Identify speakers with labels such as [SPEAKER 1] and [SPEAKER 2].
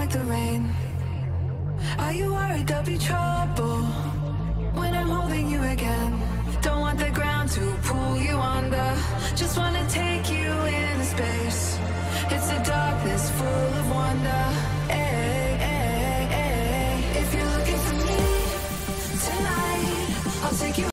[SPEAKER 1] like the rain. Are you worried there'll be trouble when I'm holding you again? Don't want the ground to pull you under, just wanna take you into space. It's a darkness full of wonder.